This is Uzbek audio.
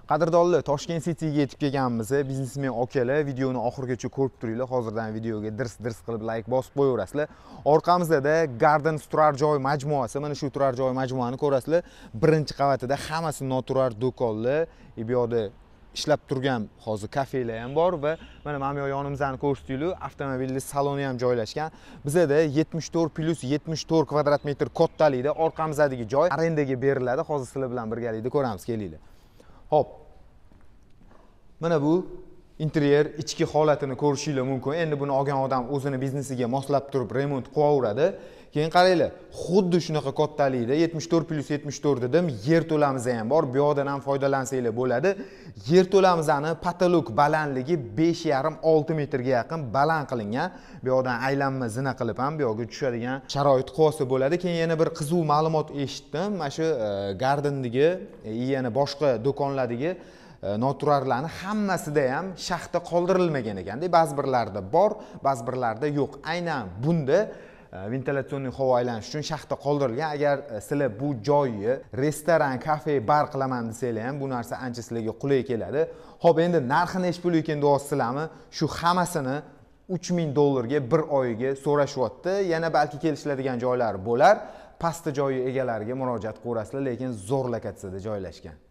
Qadrdonlar, Toshkent City'ga yetib kelganmiz. Biznesmen akalar, videoni oxirigacha ko'rib turinglar. Hozirdan videoga dirs qilib like bosib qo'yaverasizlar. Orqamizda Gardens turar joy majmuasi, mana shu turar joy majmuani ko'rasizlar. Birinchi qavatida hammasi noturar do'konlar, bu yerda ishlab turgan hozir kafelar ham bor va mana bu yonimizni ko'rsataylik. Avtomobilli saloni ham joylashgan. Bizda 74+74 kvadrat metr kattalikda orqamizdagi joy arendaga beriladi. Hozir sizlar bilan birgalikda ko'ramiz, kelinglar. Hop. Mana bu interyer ichki holatini ko'rishingiz mumkin. Endi buni olgan odam o'zini biznesiga moslab turib remont qilaveradi. Keyin qaranglar, xuddi shunaqa kattalikda 74+74 dedim, yer to'lamiz ham bor. Bu yerdan ham foydalansanglar bo'ladi. Yer to'lamizning patolog balandligi 5,5-6 metrga yaqin baland qilingan. Bu yerdan aylanma zina qilib ham bu yerga tushadigan sharoit qilsa bo'ladi. Keyin yana bir qiziq ma'lumot eshitdim. Mana shu Gardendagi, yana boshqa do'konlardagi noturarlarning hammasida ham shaxta qoldirilmagan ekanda. Ba'zi birlarida bor, ba'zi birlarida yo'q. Aynan bunda ventilyatsion havo aylanish uchun shaxta qoldirilgan. Agar sizlar bu joyni restoran, kafe, bar qilaman desanglar ham bu narsa ancha sizlarga qulay keladi. Xo'p, endi narxi nech pul ekan deyapsizlarmi? Shu hammasini $3000 ga bir oyiga so'rashyapti. Yana balki kelishiladigan joylar bo'lar. Pastda joyi egalariga murojaat qilasizlar, lekin zo'r lokatsiyada joylashgan.